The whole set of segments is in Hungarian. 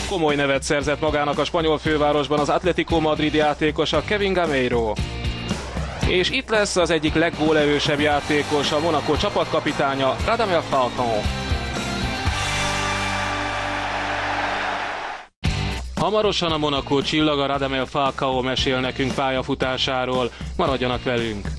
Komoly nevet szerzett magának a spanyol fővárosban az Atlético Madrid játékosa Kevin Gameiro. És itt lesz az egyik leggólerősebb játékos, a Monaco csapatkapitánya Radamel Falcao. Hamarosan a Monaco csillaga Radamel Falcao mesél nekünk pályafutásáról. Maradjanak velünk!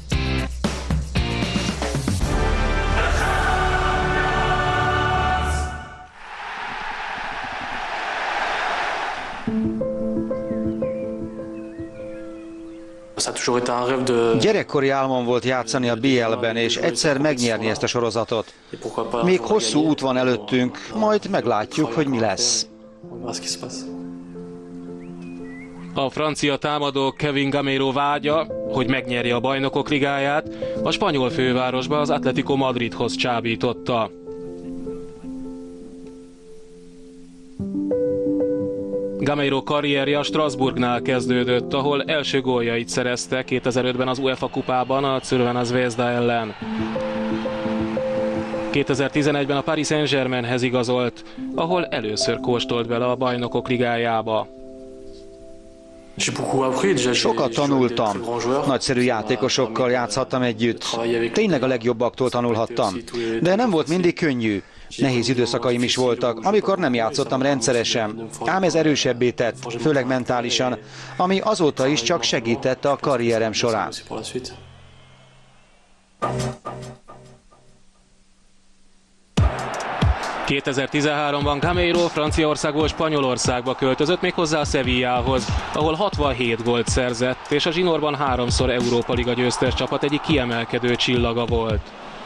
Gyerekkori álmom volt játszani a BL-ben, és egyszer megnyerni ezt a sorozatot. Még hosszú út van előttünk, majd meglátjuk, hogy mi lesz. A francia támadó Kevin Gameiro vágya, hogy megnyerje a Bajnokok Ligáját, a spanyol fővárosba az Atlético Madridhoz csábította. Gameiro karrierje a Strasbourgnál kezdődött, ahol első góljait szerezte 2005-ben az UEFA kupában a Crvena Zvezda ellen. 2011-ben a Paris Saint-Germainhez igazolt, ahol először kóstolt bele a Bajnokok Ligájába. Sokat tanultam, nagyszerű játékosokkal játszhattam együtt, tényleg a legjobbaktól tanulhattam, de nem volt mindig könnyű. Nehéz időszakaim is voltak, amikor nem játszottam rendszeresen, ám ez erősebbé tett, főleg mentálisan, ami azóta is csak segített a karrierem során. ...2013-ban Gameiro Franciaországból Spanyolországba költözött, méghozzá a Sevillához, ahol 67 gólt szerzett, és a zsinórban 3-szor Európa Liga győztes csapat egyik kiemelkedő csillaga volt.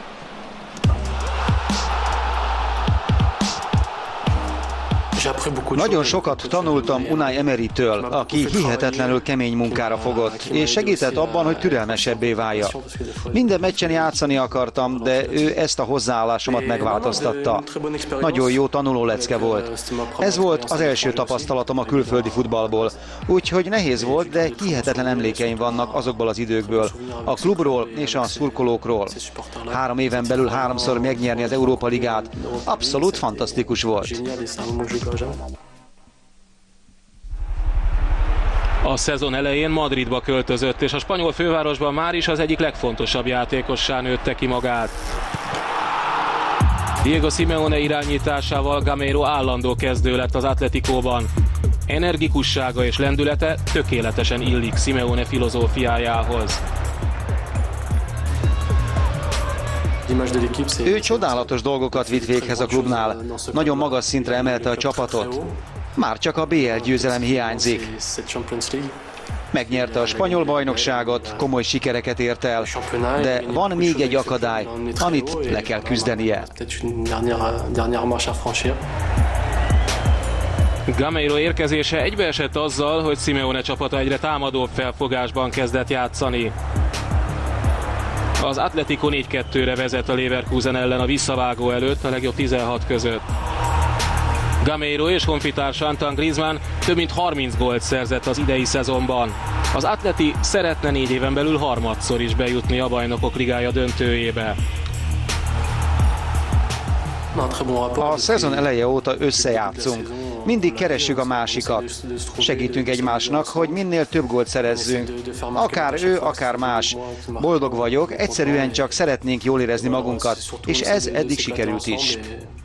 Nagyon sokat tanultam Unai Emerytől, aki hihetetlenül kemény munkára fogott, és segített abban, hogy türelmesebbé válja. Minden meccsen játszani akartam, de ő ezt a hozzáállásomat megváltoztatta. Nagyon jó tanulólecke volt. Ez volt az első tapasztalatom a külföldi futballból, úgyhogy nehéz volt, de hihetetlen emlékeim vannak azokból az időkből, a klubról és a szurkolókról. 3 éven belül 3-szor megnyerni az Európa Ligát, abszolút fantasztikus volt. A szezon elején Madridba költözött, és a spanyol fővárosban már is az egyik legfontosabb játékossá nőtte ki magát. Diego Simeone irányításával Gameiro állandó kezdő lett az Atléticóban. Energikussága és lendülete tökéletesen illik Simeone filozófiájához. Ő csodálatos dolgokat vitt véghez a klubnál, nagyon magas szintre emelte a csapatot. Már csak a BL győzelem hiányzik. Megnyerte a spanyol bajnokságot, komoly sikereket ért el, de van még egy akadály, amit le kell küzdenie. Gameiro érkezése egybeesett azzal, hogy Simeone csapata egyre támadóbb felfogásban kezdett játszani. Az Atlético 4-2-re vezet a Leverkusen ellen a visszavágó előtt, a legjobb 16 között. Gameiro és honfitársa Antoine Griezmann több mint 30 gólt szerzett az idei szezonban. Az Atleti szeretne 4 éven belül harmadszor is bejutni a Bajnokok Ligája döntőjébe. A szezon eleje óta összejátszunk. Mindig keressük a másikat. Segítünk egymásnak, hogy minél több gólt szerezzünk. Akár ő, akár más. Boldog vagyok, egyszerűen csak szeretnénk jól érezni magunkat, és ez eddig sikerült is.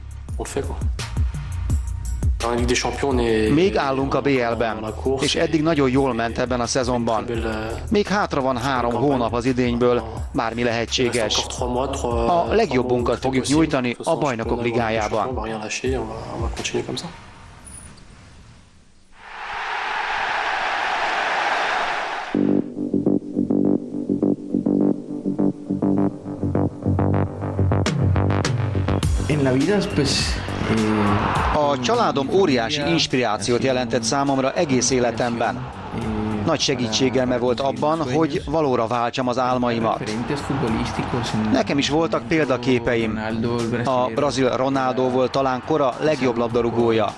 Még állunk a BL-ben, és eddig nagyon jól ment ebben a szezonban. Még hátra van 3 hónap az idényből, bármi lehetséges. A legjobbunkat fogjuk nyújtani a Bajnokok Ligájában. A családom óriási inspirációt jelentett számomra egész életemben. Nagy segítségeme volt abban, hogy valóra váltsam az álmaimat. Nekem is voltak példaképeim. A brazil Ronaldo volt talán kora legjobb labdarúgója.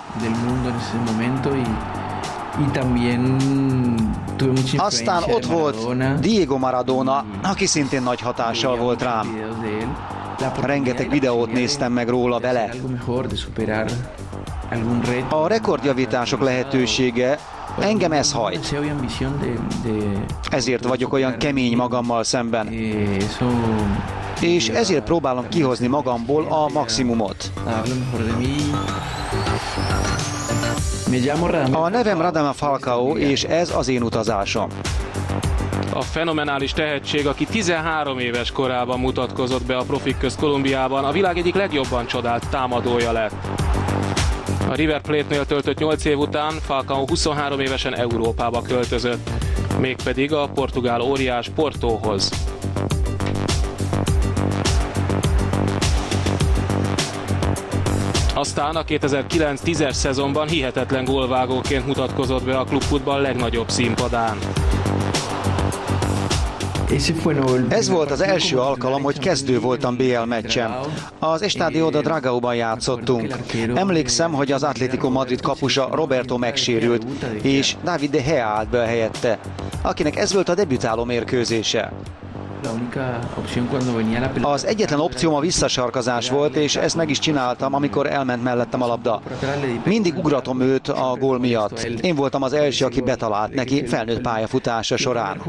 Aztán ott volt Diego Maradona, aki szintén nagy hatással volt rám. Rengeteg videót néztem meg róla vele. A rekordjavítások lehetősége, engem ez hajt. Ezért vagyok olyan kemény magammal szemben. És ezért próbálom kihozni magamból a maximumot. A nevem Radamel Falcao, és ez az én utazásom. A fenomenális tehetség, aki 13 éves korában mutatkozott be a profik közt Kolumbiában, a világ egyik legjobban csodált támadója lett. A River Plate-nél töltött 8 év után Falcao 23 évesen Európába költözött, mégpedig a portugál óriás Portóhoz. Aztán a 2009-10-es szezonban hihetetlen gólvágóként mutatkozott be a klubfutball legnagyobb színpadán. Ez volt az első alkalom, hogy kezdő voltam BL meccsen. Az Estadio de Dragauban játszottunk. Emlékszem, hogy az Atlético Madrid kapusa Roberto megsérült, és David de Gea állt be a helyette, akinek ez volt a debütáló mérkőzése. Az egyetlen opcióm a visszasarkazás volt, és ezt meg is csináltam, amikor elment mellettem a labda. Mindig ugratom őt a gól miatt. Én voltam az első, aki betalált neki felnőtt pályafutása során.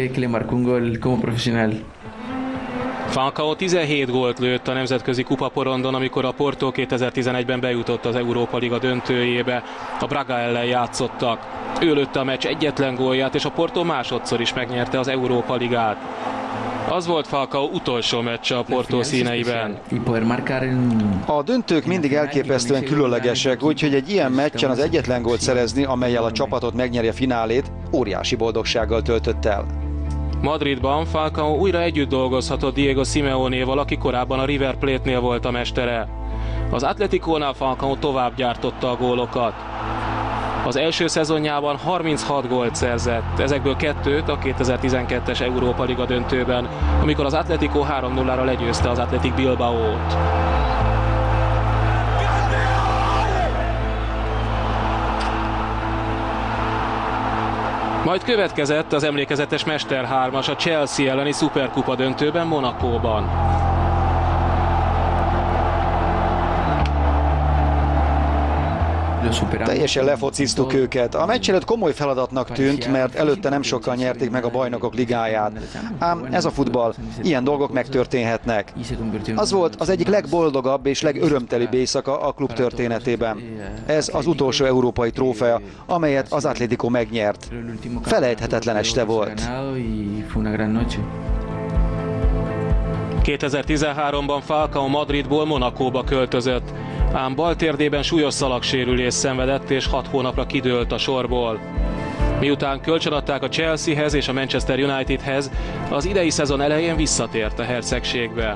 Falcao 17 gólt lőtt a nemzetközi kupaporondon, amikor a Porto 2011-ben bejutott az Európa Liga döntőjébe. A Braga ellen játszottak. Ő lőtte a meccs egyetlen gólját, és a Porto másodszor is megnyerte az Európa Ligát. Az volt Falcao utolsó meccse a Porto színeiben. A döntők mindig elképesztően különlegesek, úgyhogy egy ilyen meccsen az egyetlen gólt szerezni, amellyel a csapatot megnyeri a finálét, óriási boldogsággal töltött el. Madridban Falcao újra együtt dolgozhatott Diego Simeonéval, aki korábban a River Plate-nél volt a mestere. Az Atleticónál Falcao tovább gyártotta a gólokat. Az első szezonjában 36 gólt szerzett, ezekből 2-t a 2012-es Európa Liga döntőben, amikor az Atletico 3-0-ra legyőzte az Athletic Bilbaót. Majd következett az emlékezetes Mester 3-as a Chelsea elleni szuperkupa döntőben Monacóban. Teljesen lefociztuk őket. A meccs előtt komoly feladatnak tűnt, mert előtte nem sokkal nyerték meg a Bajnokok Ligáját. Ám ez a futball, ilyen dolgok megtörténhetnek. Az volt az egyik legboldogabb és legörömtelibb éjszaka a klub történetében. Ez az utolsó európai trófea, amelyet az Atlético megnyert. Felejthetetlen este volt. 2013-ban Falcao Madridból Monacóba költözött, ám baltérdében súlyos szalagsérülést szenvedett és 6 hónapra kidőlt a sorból. Miután kölcsönadták a Chelseahez és a Manchester Unitedhez, az idei szezon elején visszatért a hercegségbe.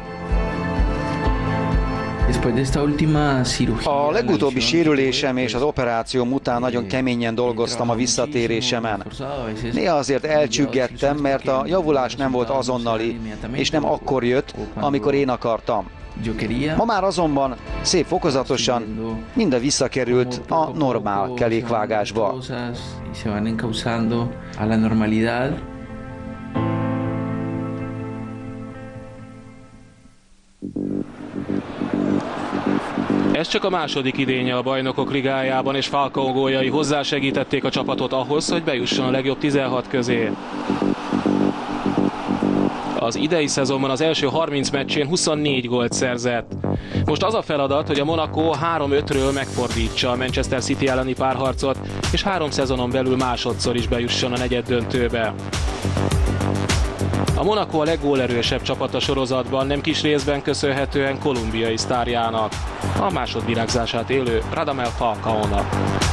A legutóbbi sérülésem és az operációm után nagyon keményen dolgoztam a visszatérésemen. Néha azért elcsüggettem, mert a javulás nem volt azonnali, és nem akkor jött, amikor én akartam. Ma már azonban szép fokozatosan minden visszakerült a normál kerékvágásba. Ez csak a második idénye a Bajnokok Ligájában, és Falcao góljai hozzásegítették a csapatot ahhoz, hogy bejusson a legjobb 16 közé. Az idei szezonban az első 30 meccsén 24 gólt szerzett. Most az a feladat, hogy a Monaco 3-5-ről megfordítsa a Manchester City elleni párharcot, és 3 szezonon belül másodszor is bejusson a negyeddöntőbe. A Monaco a leggólerősebb csapat a sorozatban, nem kis részben köszönhetően kolumbiai sztárjának, a másodvirágzását élő Radamel Falcaónak.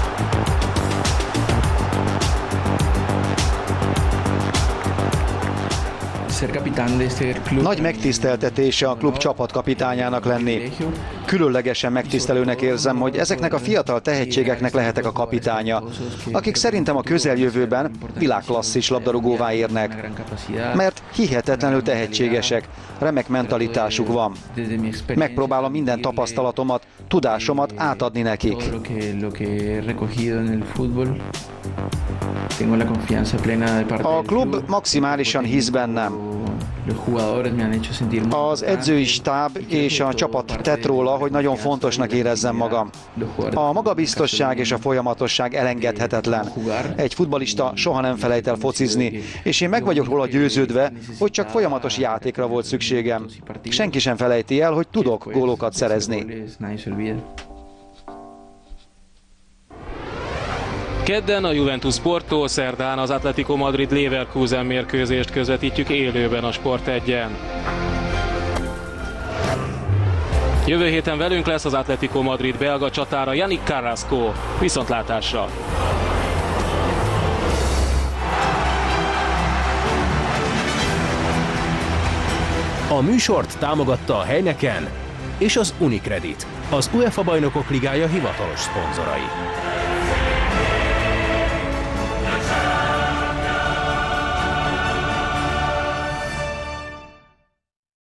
Nagy megtiszteltetése a klub csapatkapitányának lenni. Különlegesen megtisztelőnek érzem, hogy ezeknek a fiatal tehetségeknek lehetek a kapitánya, akik szerintem a közeljövőben világklasszis labdarúgóvá érnek. Mert hihetetlenül tehetségesek, remek mentalitásuk van. Megpróbálom minden tapasztalatomat, tudásomat átadni nekik. A klub maximálisan hisz bennem. Az edzői stáb és a csapat tett róla, hogy nagyon fontosnak érezzem magam. A magabiztosság és a folyamatosság elengedhetetlen. Egy futballista soha nem felejt el focizni, és én meg vagyok róla győződve, hogy csak folyamatos játékra volt szükségem. Senki sem felejti el, hogy tudok gólokat szerezni. Kedden a Juventus Porto, szerdán az Atletico Madrid Leverkusen mérkőzést közvetítjük élőben a Sport 1-en. Jövő héten velünk lesz az Atletico Madrid belga csatára Yannick Carrasco. Viszontlátásra! A műsort támogatta a Heineken és az Unicredit, az UEFA Bajnokok Ligája hivatalos szponzorai.